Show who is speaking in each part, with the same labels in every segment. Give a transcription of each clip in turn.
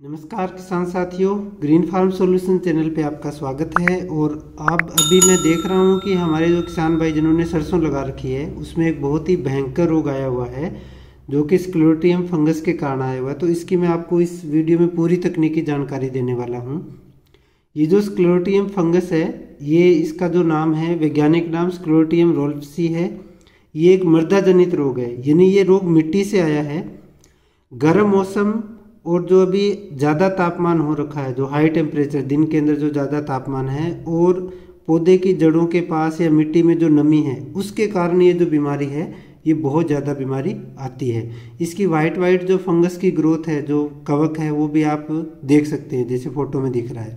Speaker 1: नमस्कार किसान साथियों, ग्रीन फार्म सॉल्यूशन चैनल पे आपका स्वागत है। और अब अभी मैं देख रहा हूँ कि हमारे जो किसान भाई जिन्होंने सरसों लगा रखी है उसमें एक बहुत ही भयंकर रोग आया हुआ है जो कि स्क्लेरोटियम फंगस के कारण आया हुआ है। तो इसकी मैं आपको इस वीडियो में पूरी तकनीकी जानकारी देने वाला हूँ। ये जो स्क्लेरोटियम फंगस है, ये इसका जो नाम है, वैज्ञानिक नाम स्क्लेरोटियम रोल्फसी है। ये एक मृदा जनित रोग है, यानी ये रोग मिट्टी से आया है। गर्म मौसम और जो अभी ज़्यादा तापमान हो रखा है, जो हाई टेम्परेचर दिन के अंदर जो ज़्यादा तापमान है, और पौधे की जड़ों के पास या मिट्टी में जो नमी है, उसके कारण ये जो बीमारी है, ये बहुत ज़्यादा बीमारी आती है। इसकी वाइट जो फंगस की ग्रोथ है, जो कवक है, वो भी आप देख सकते हैं जैसे फोटो में दिख रहा है।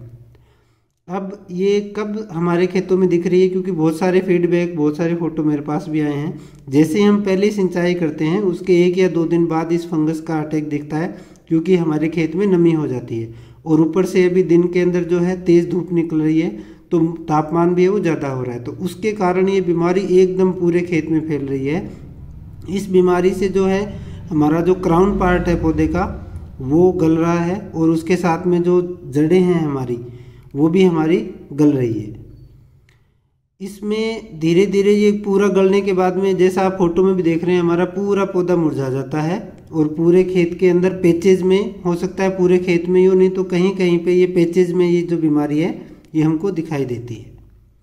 Speaker 1: अब ये कब हमारे खेतों में दिख रही है, क्योंकि बहुत सारे फीडबैक, बहुत सारे फोटो मेरे पास भी आए हैं। जैसे हम पहले सिंचाई करते हैं उसके 1 या 2 दिन बाद इस फंगस का अटैक दिखता है, क्योंकि हमारे खेत में नमी हो जाती है और ऊपर से अभी दिन के अंदर जो है तेज़ धूप निकल रही है, तो तापमान भी है वो ज़्यादा हो रहा है, तो उसके कारण ये बीमारी एकदम पूरे खेत में फैल रही है। इस बीमारी से जो है हमारा जो क्राउन पार्ट है पौधे का, वो गल रहा है, और उसके साथ में जो जड़ें हैं हमारी, वो भी हमारी गल रही है। इसमें धीरे धीरे ये पूरा गलने के बाद में, जैसा आप फोटो में भी देख रहे हैं, हमारा पूरा पौधा मुरझा जाता है और पूरे खेत के अंदर पेचेज में, हो सकता है पूरे खेत में ही हो, नहीं तो कहीं कहीं पे ये पेचेज में ये जो बीमारी है ये हमको दिखाई देती है।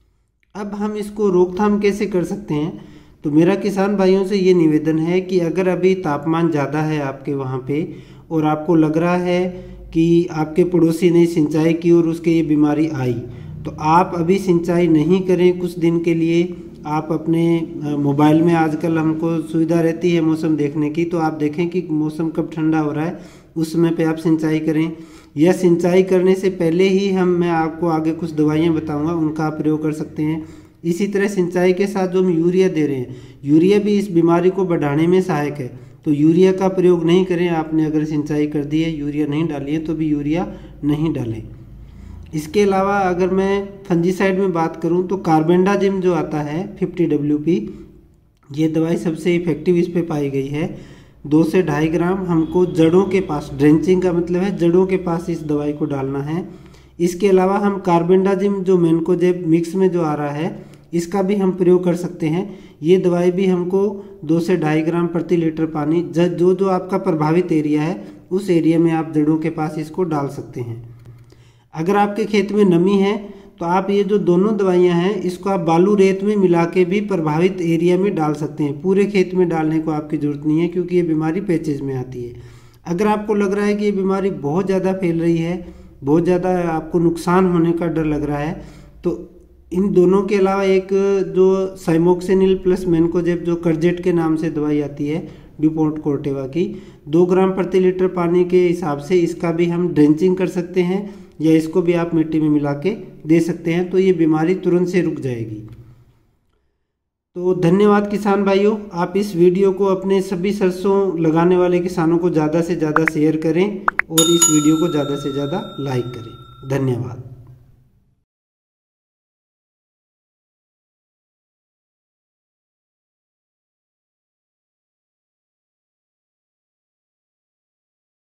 Speaker 1: अब हम इसको रोकथाम कैसे कर सकते हैं? तो मेरा किसान भाइयों से ये निवेदन है कि अगर अभी तापमान ज़्यादा है आपके वहाँ पे और आपको लग रहा है कि आपके पड़ोसी ने सिंचाई की और उसके ये बीमारी आई, तो आप अभी सिंचाई नहीं करें कुछ दिन के लिए। आप अपने मोबाइल में आजकल हमको सुविधा रहती है मौसम देखने की, तो आप देखें कि मौसम कब ठंडा हो रहा है, उस समय पे आप सिंचाई करें। या सिंचाई करने से पहले ही मैं आपको आगे कुछ दवाइयाँ बताऊंगा, उनका आप प्रयोग कर सकते हैं। इसी तरह सिंचाई के साथ जो हम यूरिया दे रहे हैं, यूरिया भी इस बीमारी को बढ़ाने में सहायक है, तो यूरिया का प्रयोग नहीं करें। आपने अगर सिंचाई कर दी है, यूरिया नहीं डाली है, तो भी यूरिया नहीं डालें। इसके अलावा अगर मैं फंजीसाइड में बात करूं तो कार्बेंडाजिम जो आता है 50 WP, ये दवाई सबसे इफेक्टिव इस पे पाई गई है। 2 से 2.5 ग्राम हमको जड़ों के पास, ड्रेंचिंग का मतलब है जड़ों के पास इस दवाई को डालना है। इसके अलावा हम कार्बेंडाजिम जो मैनकोजेब मिक्स में जो आ रहा है, इसका भी हम प्रयोग कर सकते हैं। ये दवाई भी हमको 2 से 2.5 ग्राम प्रति लीटर पानी, जो आपका प्रभावित एरिया है उस एरिया में आप जड़ों के पास इसको डाल सकते हैं। अगर आपके खेत में नमी है तो आप ये जो दोनों दवाइयां हैं, इसको आप बालू रेत में मिला के भी प्रभावित एरिया में डाल सकते हैं। पूरे खेत में डालने को आपकी ज़रूरत नहीं है, क्योंकि ये बीमारी पैचेज में आती है। अगर आपको लग रहा है कि ये बीमारी बहुत ज़्यादा फैल रही है, बहुत ज़्यादा आपको नुकसान होने का डर लग रहा है, तो इन दोनों के अलावा एक जो साइमोक्सिनिल प्लस मैनकोजेब जो कर्जेट के नाम से दवाई आती है ड्यूपोंट कोर्टेवा की, 2 ग्राम प्रति लीटर पानी के हिसाब से इसका भी हम ड्रेंचिंग कर सकते हैं, या इसको भी आप मिट्टी में मिला के दे सकते हैं, तो ये बीमारी तुरंत से रुक जाएगी। तो धन्यवाद किसान भाइयों, आप इस वीडियो को अपने सभी सरसों लगाने वाले किसानों को ज़्यादा से ज़्यादा शेयर करें और इस वीडियो को ज़्यादा से ज़्यादा लाइक करें। धन्यवाद।